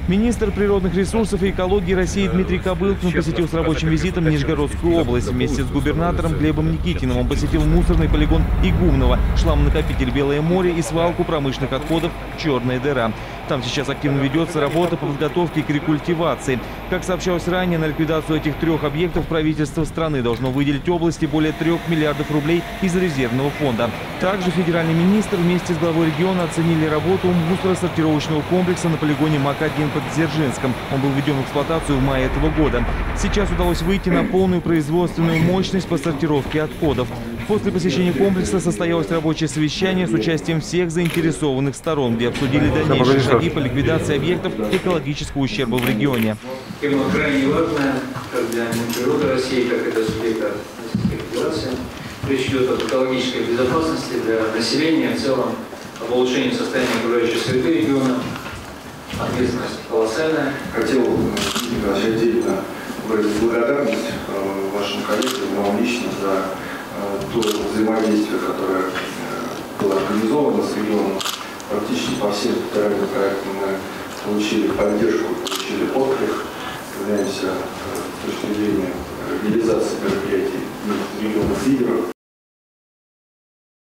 Министр природных ресурсов и экологии России Дмитрий Кобылкин посетил с рабочим визитом Нижегородскую область. Вместе с губернатором Глебом Никитиным он посетил мусорный полигон Игумново, шламонакопитель Белое море и свалку промышленных отходов Черная дыра. Там сейчас активно ведется работа по подготовке к рекультивации. Как сообщалось ранее, на ликвидацию этих трех объектов правительство страны должно выделить области более 3 миллиардов рублей из резервного фонда. Также федеральный министр вместе с главой региона оценили работу мусоросортировочного комплекса на полигоне МАК-1 под Дзержинском. Он был введен в эксплуатацию в мае этого года. Сейчас удалось выйти на полную производственную мощность по сортировке отходов. После посещения комплекса состоялось рабочее совещание с участием всех заинтересованных сторон, где обсудили дальнейшие шаги по ликвидации объектов экологического ущерба в регионе. Тема крайне важная, как для Минприроды России, как и для субъекта Российской Федерации. Речь идет об экологической безопасности для населения, в целом об улучшении состояния окружающей среды региона. Ответственность колоссальная. Хотел отдельно выразить благодарность вашим коллегам, вам лично за то взаимодействие, которое было организовано с регионом. Практически по всем федеральным проектам мы получили поддержку, получили отклик. Являемся с точки зрения реализации мероприятий регионных лидеров.